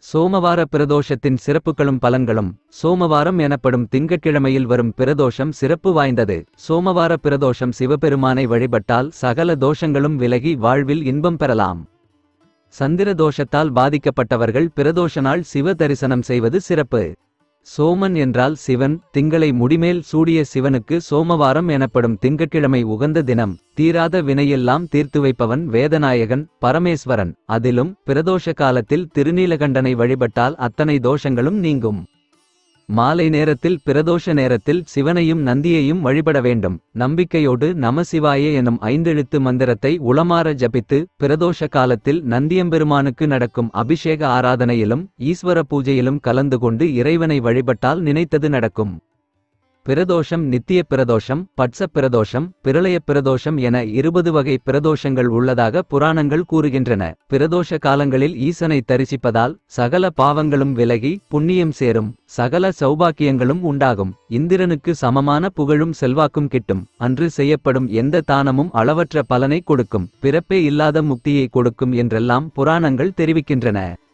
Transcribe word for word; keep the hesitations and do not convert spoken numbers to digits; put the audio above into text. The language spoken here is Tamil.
சோமவார பிரதோஷத்தின் சிறப்புகளும் பலன்களும். சோமவாரம் எனப்படும் திங்கட்கிழமையில் வரும் பிரதோஷம் சிறப்பு வாய்ந்தது. சோமவார பிரதோஷம் சிவபெருமானை வழிபட்டால் சகல தோஷங்களும் விலகி வாழ்வில் இன்பம் பெறலாம். சந்திர தோஷத்தால் பாதிக்கப்பட்டவர்கள் பிரதோஷ நாள் சிவ தரிசனம் செய்வது சிறப்பு. சோமன் என்றால் சிவன். திங்களை முடிமேல் சூடிய சிவனுக்கு சோமவாரம் எனப்படும் திங்கட்கிழமை உகந்த தினம். தீராத வினையெல்லாம் தீர்த்து வைப்பவன் வேதநாயகன் பரமேஸ்வரன். அதிலும் பிரதோஷ காலத்தில் திருநீலகண்டனை வழிபட்டால் அத்தனை தோஷங்களும் நீங்கும். மாலை நேரத்தில் பிரதோஷ நேரத்தில் சிவனையும் நந்தியையும் வழிபட வேண்டும். நம்பிக்கையோடு நமசிவாயே எனும் ஐந்தெழுத்து மந்திரத்தை உளமாற ஜபித்து பிரதோஷ காலத்தில் நந்தியம்பெருமானுக்கு நடக்கும் அபிஷேக ஆராதனையிலும் ஈஸ்வர பூஜையிலும் கலந்து கொண்டு இறைவனை வழிபட்டால் நினைத்தது நடக்கும். பிரதோஷம் நித்திய பிரதோஷம், பட்ச பிரதோஷம், பிரளய பிரதோஷம் என இருபது வகை பிரதோஷங்கள் உள்ளதாக புராணங்கள் கூறுகின்றன. பிரதோஷ காலங்களில் ஈசனை தரிசிப்பதால் சகல பாவங்களும் விலகி புண்ணியம் சேரும். சகல சௌபாக்கியங்களும் உண்டாகும். இந்திரனுக்கு சமமான புகழும் செல்வாக்கும் கிட்டும். அன்று செய்யப்படும் எந்த தானமும் அளவற்ற பலனை கொடுக்கும். பிறப்பே இல்லாத முக்தியை கொடுக்கும் என்றெல்லாம் புராணங்கள் தெரிவிக்கின்றன.